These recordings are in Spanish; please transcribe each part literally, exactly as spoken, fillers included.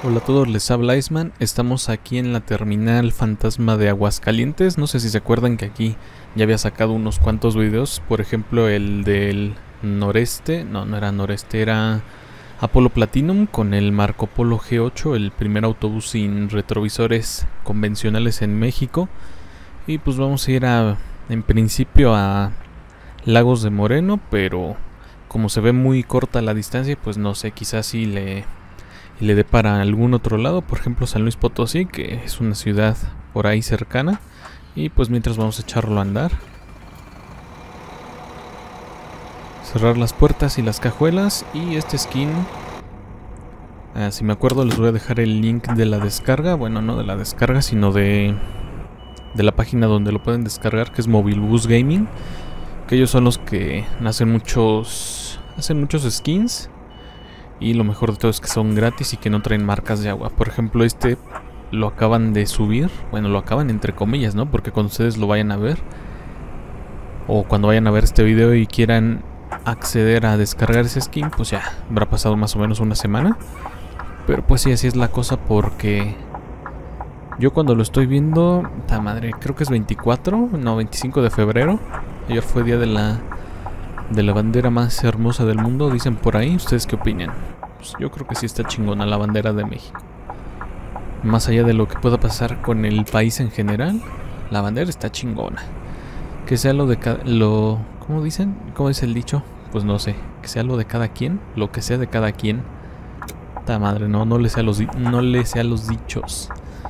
Hola a todos, les habla Iceman. Estamos aquí en la terminal fantasma de Aguascalientes. No sé si se acuerdan que aquí ya había sacado unos cuantos videos. Por ejemplo, el del noreste. No, no era noreste, era Apolo Platinum con el Marco Polo G ocho, el primer autobús sin retrovisores convencionales en México. Y pues vamos a ir a, en principio, a Lagos de Moreno, pero como se ve muy corta la distancia, pues no sé, quizás sí le... y le dé para algún otro lado, por ejemplo San Luis Potosí, que es una ciudad por ahí cercana. Y pues mientras vamos a echarlo a andar, cerrar las puertas y las cajuelas. Y este skin, ah, si me acuerdo les voy a dejar el link de la descarga. Bueno, no de la descarga, sino de de la página donde lo pueden descargar, que es Mobile Bus Gaming, que ellos son los que hacen muchos hacen muchos skins. Y lo mejor de todo es que son gratis y que no traen marcas de agua. Por ejemplo, este lo acaban de subir. Bueno, lo acaban entre comillas, ¿no? Porque cuando ustedes lo vayan a ver, o cuando vayan a ver este video y quieran acceder a descargar ese skin, pues ya habrá pasado más o menos una semana. Pero pues sí, así es la cosa, porque yo cuando lo estoy viendo, ta madre, creo que es veinticuatro, no, veinticinco de febrero. Ayer fue día de la... de la bandera más hermosa del mundo, dicen por ahí. ¿Ustedes qué opinan? Pues yo creo que sí está chingona la bandera de México. Más allá de lo que pueda pasar con el país en general, la bandera está chingona. Que sea lo de cada... lo... ¿cómo dicen? ¿Cómo dice el dicho? Pues no sé. Que sea lo de cada quien. Lo que sea de cada quien. Ta madre, no, no le sea los, no le sea los dichos.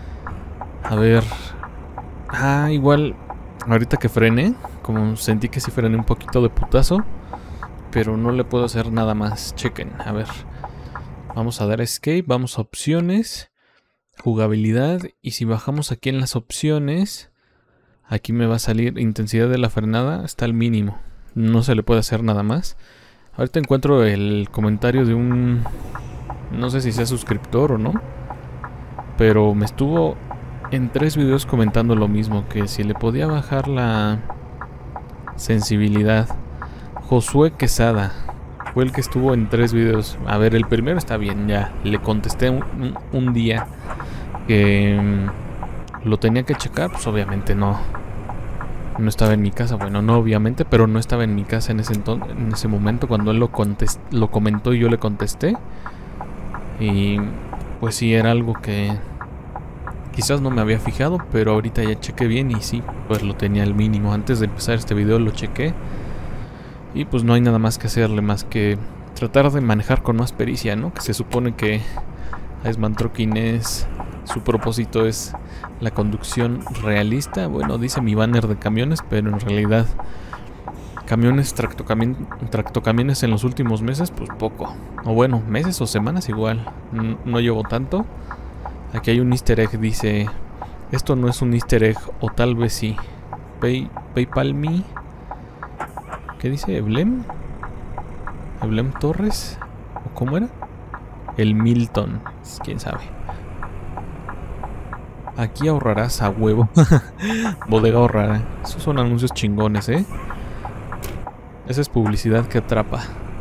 A ver... Ah, igual... ahorita que frené, como sentí que sí frené un poquito de putazo, pero no le puedo hacer nada más. Chequen, a ver. Vamos a dar escape, vamos a opciones, jugabilidad, y si bajamos aquí en las opciones, aquí me va a salir intensidad de la frenada, está al mínimo. No se le puede hacer nada más. Ahorita encuentro el comentario de un... no sé si sea suscriptor o no, pero me estuvo... en tres videos comentando lo mismo, que si le podía bajar la sensibilidad. Josué Quesada fue el que estuvo en tres videos. A ver, el primero está bien, ya le contesté un, un día que um, lo tenía que checar. Pues obviamente no no estaba en mi casa. Bueno, no obviamente, pero no estaba en mi casa en ese entonces, en ese momento cuando él lo contest, lo comentó y yo le contesté. Y pues sí, era algo que quizás no me había fijado, pero ahorita ya chequé bien y sí, pues lo tenía al mínimo. Antes de empezar este video lo chequé. Y pues no hay nada más que hacerle más que tratar de manejar con más pericia, ¿no? Que se supone que Iceman Trucking es... su propósito es la conducción realista. Bueno, dice mi banner de camiones, pero en realidad camiones, tractocami tractocamiones en los últimos meses, pues poco. O bueno, meses o semanas igual. No, no llevo tanto. Aquí hay un easter egg, dice... esto no es un easter egg, o tal vez sí. Pay, PayPal me... ¿qué dice? ¿Eblem? ¿Eblem Torres? ¿O cómo era? El Milton, quién sabe. Aquí ahorrarás a huevo. Bodega ahorrará. Esos son anuncios chingones, ¿eh? Esa es publicidad que atrapa.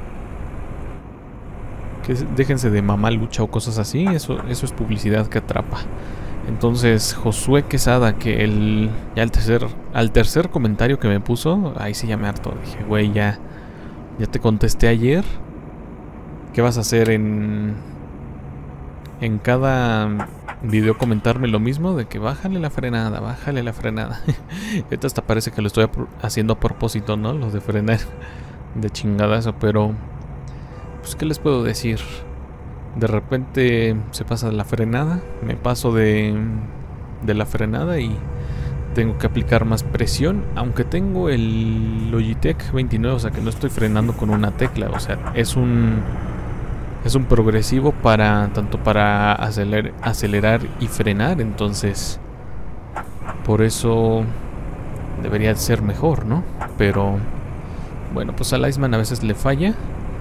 Que déjense de mamá lucha o cosas así. Eso, eso es publicidad que atrapa. Entonces, Josué Quesada, que el ya el tercer, al tercer comentario que me puso, ahí sí ya me harto. Dije, güey, ya, ya te contesté ayer. ¿Qué vas a hacer en en cada video comentarme lo mismo? De que bájale la frenada, bájale la frenada. Esto hasta parece que lo estoy haciendo a propósito, ¿no? Lo de frenar de chingadazo, pero... pues, ¿qué les puedo decir? De repente se pasa la frenada, me paso de, de la frenada y tengo que aplicar más presión, aunque tengo el Logitech veintinueve, o sea que no estoy frenando con una tecla, o sea, es un es un progresivo para tanto para acelerar, acelerar y frenar, entonces por eso debería ser mejor, ¿no? Pero bueno, pues al Iceman a veces le falla.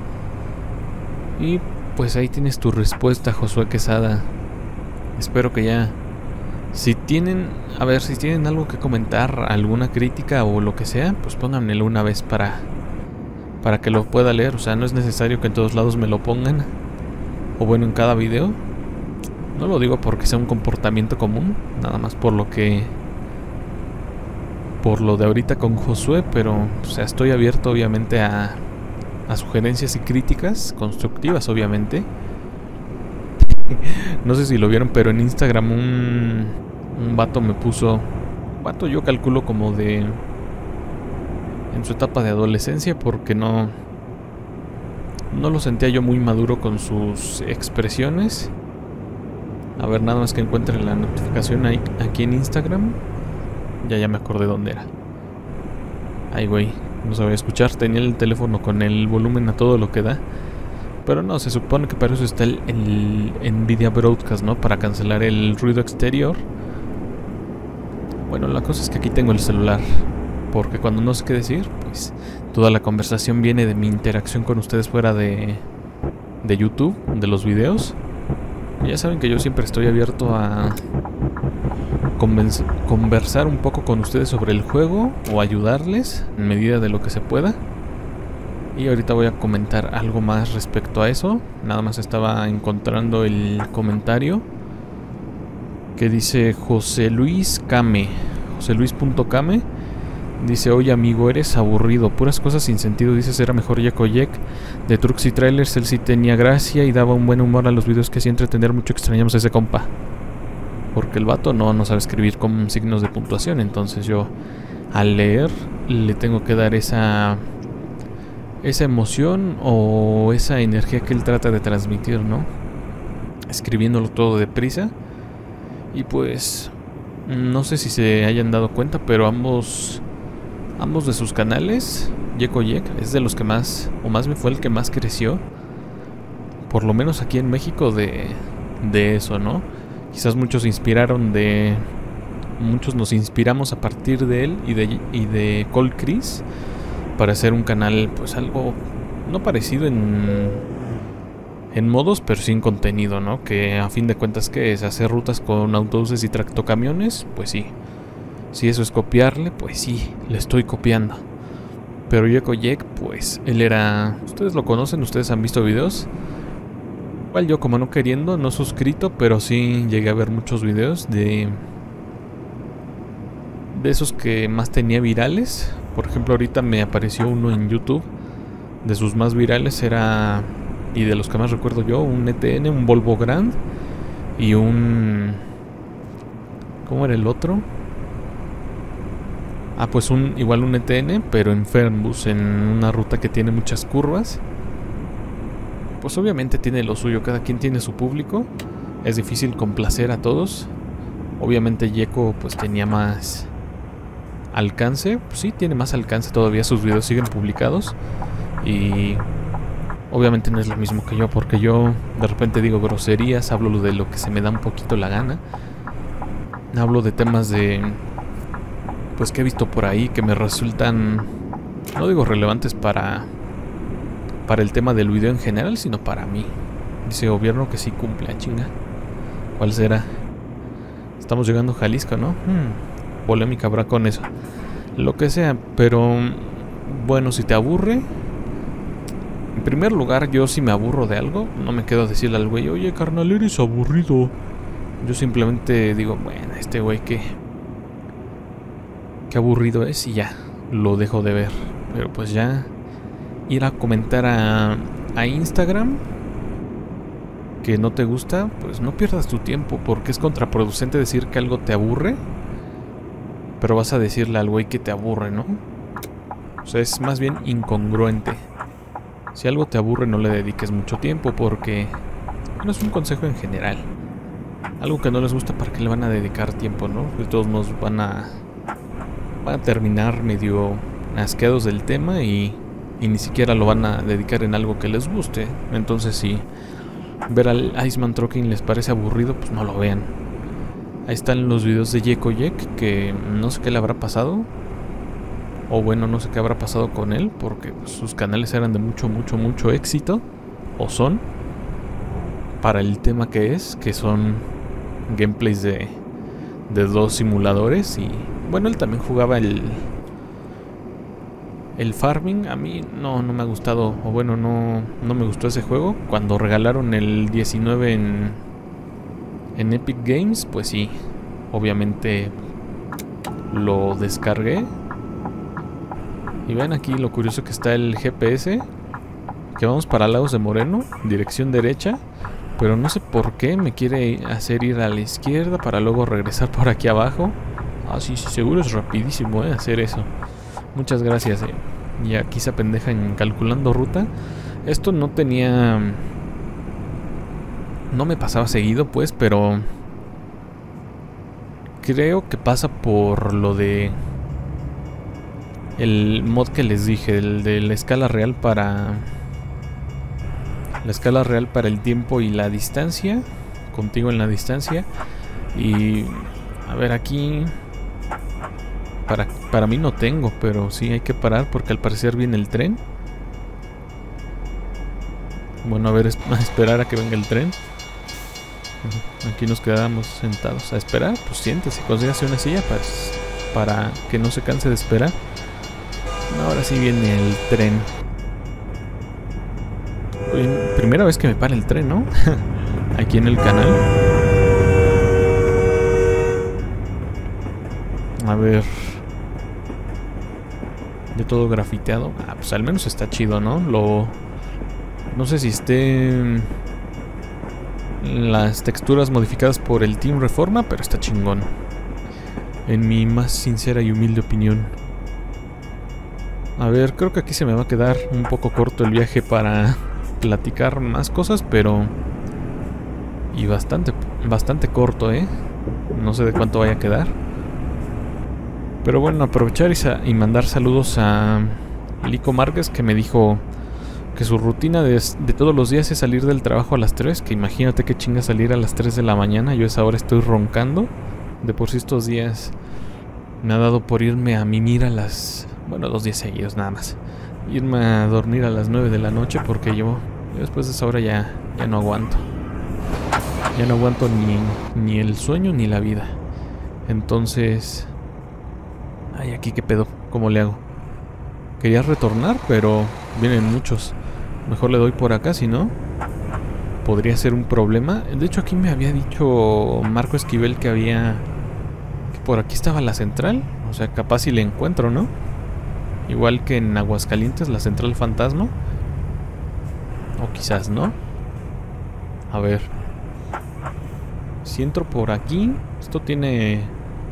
Y pues ahí tienes tu respuesta, Josué Quesada. Espero que ya... si tienen... a ver, si tienen algo que comentar, alguna crítica o lo que sea, pues pónganmelo una vez para... para que lo pueda leer. O sea, no es necesario que en todos lados me lo pongan. O bueno, en cada video. No lo digo porque sea un comportamiento común, nada más por lo que... por lo de ahorita con Josué, pero o sea, estoy abierto obviamente a, a sugerencias y críticas constructivas, obviamente. No sé si lo vieron, pero en Instagram un, un vato me puso... Vato yo calculo como de... en su etapa de adolescencia, porque no... no lo sentía yo muy maduro con sus expresiones. A ver, nada más que encuentre la notificación ahí, aquí en Instagram. Ya, ya me acordé dónde era. Ay, güey, no sabía escuchar. Tenía el teléfono con el volumen a todo lo que da. Pero no, se supone que para eso está el, el Nvidia Broadcast, ¿no? Para cancelar el ruido exterior. Bueno, la cosa es que aquí tengo el celular, porque cuando no sé qué decir, pues toda la conversación viene de mi interacción con ustedes fuera de, de YouTube, de los videos. Y ya saben que yo siempre estoy abierto a conversar un poco con ustedes sobre el juego o ayudarles en medida de lo que se pueda. Y ahorita voy a comentar algo más respecto a eso. Nada más estaba encontrando el comentario que dice José Luis Came, José Luis.came. Dice: oye amigo, eres aburrido, puras cosas sin sentido. Dices era mejor Yeko Yek de Trucks y Trailers. Él sí tenía gracia y daba un buen humor a los videos que hacía entretener mucho. Extrañamos a ese compa, porque el vato no, no sabe escribir con signos de puntuación. Entonces yo al leer le tengo que dar esa esa emoción o esa energía que él trata de transmitir, ¿no? Escribiéndolo todo deprisa. Y pues no sé si se hayan dado cuenta, pero ambos ambos de sus canales, Yeko Yek es de los que más, o más me fue el que más creció, por lo menos aquí en México, de, de eso, ¿no? Quizás muchos se inspiraron de... Muchos nos inspiramos a partir de él y de, y de Cold Chris para hacer un canal, pues algo no parecido en, en modos, pero sin contenido, ¿no? Que a fin de cuentas, ¿qué es? Hacer rutas con autobuses y tractocamiones, pues sí. Si eso es copiarle, pues sí, le estoy copiando. Pero Yeko Yek, pues él era... Ustedes lo conocen, ustedes han visto videos. Igual yo, como no queriendo, no suscrito, pero sí llegué a ver muchos videos de... de esos que más tenía virales. Por ejemplo, ahorita me apareció uno en YouTube. De sus más virales era... y de los que más recuerdo yo, un E T N, un Volvo Grand y un... ¿cómo era el otro? Ah, pues un igual un E T N, pero en Fernbus, en una ruta que tiene muchas curvas. Pues obviamente tiene lo suyo, cada quien tiene su público. Es difícil complacer a todos. Obviamente Yeko pues tenía más alcance. Pues sí, tiene más alcance todavía, sus videos siguen publicados. Y obviamente no es lo mismo que yo, porque yo de repente digo groserías, hablo de lo que se me da un poquito la gana. Hablo de temas de... pues que he visto por ahí que me resultan, no digo relevantes para para el tema del video en general, sino para mí. Dice gobierno que sí cumple, a chinga. ¿Cuál será? Estamos llegando a Jalisco, ¿no? Hmm, polémica habrá con eso. Lo que sea, pero bueno, si te aburre, en primer lugar, yo si me aburro de algo, no me quedo a decirle al güey, oye carnal, eres aburrido. Yo simplemente digo, bueno, este güey que qué aburrido es, y ya, lo dejo de ver. Pero pues ya ir a comentar a, a Instagram que no te gusta, pues no pierdas tu tiempo, porque es contraproducente decir que algo te aburre, pero vas a decirle al güey que te aburre, ¿no? O sea, es más bien incongruente. Si algo te aburre, no le dediques mucho tiempo, porque no es un consejo en general. Algo que no les gusta, ¿para qué le van a dedicar tiempo, no? De todos modos van a van a terminar medio asqueados del tema y, y ni siquiera lo van a dedicar en algo que les guste. Entonces si ver al Iceman Trucking les parece aburrido, pues no lo vean. Ahí están los videos de Yeko Yek, que no sé qué le habrá pasado, o bueno, no sé qué habrá pasado con él, porque pues, sus canales eran de mucho, mucho, mucho éxito, o son, para el tema que es, que son gameplays de, de dos simuladores. Y bueno, él también jugaba el el Farming. A mí no, no me ha gustado, o bueno, no, no me gustó ese juego. Cuando regalaron el diecinueve en, en Epic Games, pues sí, obviamente lo descargué. Y ven aquí lo curioso que está el G P S, que vamos para Lagos de Moreno, dirección derecha, pero no sé por qué me quiere hacer ir a la izquierda para luego regresar por aquí abajo. Ah, sí, sí, seguro es rapidísimo, eh, hacer eso. Muchas gracias, eh. Y aquí se apendeja en calculando ruta. Esto no tenía... No me pasaba seguido, pues, pero... Creo que pasa por lo de... El mod que les dije, el de la escala real para... La escala real para el tiempo y la distancia. Contigo en la distancia. Y... A ver, aquí... Para, para mí no tengo, pero sí hay que parar porque al parecer viene el tren. Bueno, a ver, es, a esperar a que venga el tren. Aquí nos quedamos sentados a esperar. Pues siéntese, consígase una silla pues, para que no se canse de esperar. Ahora sí viene el tren. Oye, primera vez que me para el tren, ¿no? Aquí en el canal. A ver. De todo grafiteado. Ah, pues al menos está chido, ¿no? Lo... No sé si esté... Las texturas modificadas por el Team Reforma, pero está chingón. En mi más sincera y humilde opinión. A ver, creo que aquí se me va a quedar un poco corto el viaje para platicar más cosas, pero... Y bastante, bastante corto, ¿eh? No sé de cuánto vaya a quedar. Pero bueno, aprovechar y, y mandar saludos a Lico Márquez, que me dijo que su rutina de, de todos los días es salir del trabajo a las tres. Que imagínate qué chinga salir a las tres de la mañana. Yo a esa hora estoy roncando. De por sí estos días me ha dado por irme a mimir a las... Bueno, dos días seguidos nada más. Irme a dormir a las nueve de la noche porque yo, yo después de esa hora ya, ya no aguanto. Ya no aguanto ni, ni el sueño ni la vida. Entonces... Ay, aquí qué pedo, ¿cómo le hago? Quería retornar, pero vienen muchos. Mejor le doy por acá, si no podría ser un problema. De hecho aquí me había dicho Marco Esquivel que había... Que por aquí estaba la central. O sea, capaz si le encuentro, ¿no? Igual que en Aguascalientes, la central fantasma. O quizás no. A ver. Si entro por aquí... Esto tiene...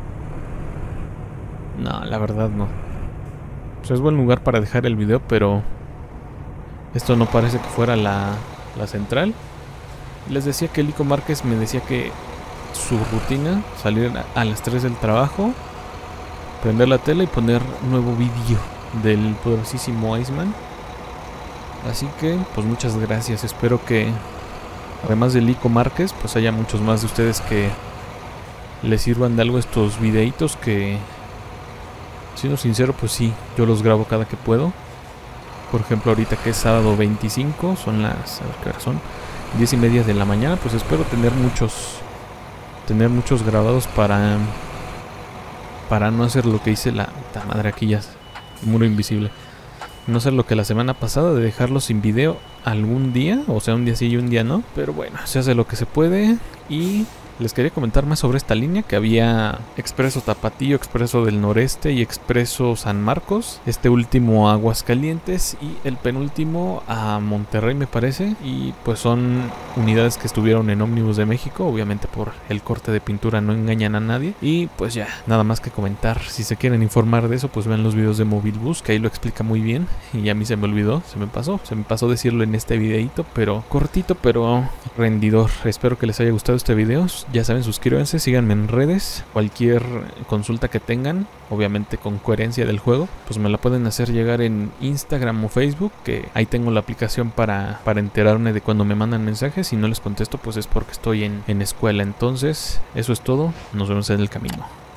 No, la verdad no. Pues es buen lugar para dejar el video, pero... Esto no parece que fuera la, la central. Les decía que Lico Márquez me decía que su rutina, salir a, a las tres del trabajo, prender la tele y poner nuevo vídeo del poderosísimo Iceman. Así que, pues muchas gracias. Espero que, además de Lico Márquez, pues haya muchos más de ustedes que les sirvan de algo estos videitos que... Siendo sincero, pues sí, yo los grabo cada que puedo. Por ejemplo, ahorita que es sábado veinticinco, son las, a ver qué hora son, diez y media de la mañana, pues espero tener muchos, tener muchos grabados para, para no hacer lo que hice la, la madre aquí ya, muro invisible. No hacer lo que la semana pasada de dejarlos sin video algún día, o sea, un día sí y un día no. Pero bueno, se hace lo que se puede y... Les quería comentar más sobre esta línea, que había Expreso Tapatío, Expreso del Noreste y Expreso San Marcos. Este último a Aguascalientes y el penúltimo a Monterrey, me parece. Y pues son unidades que estuvieron en Ómnibus de México. Obviamente por el corte de pintura no engañan a nadie. Y pues ya, nada más que comentar. Si se quieren informar de eso, pues vean los videos de Movilbus, que ahí lo explica muy bien. Y a mí se me olvidó, se me pasó. Se me pasó decirlo en este videito, pero cortito, pero rendidor. Espero que les haya gustado este video. Ya saben, suscríbanse, síganme en redes. Cualquier consulta que tengan, obviamente con coherencia del juego, pues me la pueden hacer llegar en Instagram o Facebook, que ahí tengo la aplicación para, para enterarme de cuando me mandan mensajes. Si no les contesto, pues es porque estoy en, en escuela. Entonces, eso es todo. Nos vemos en el camino.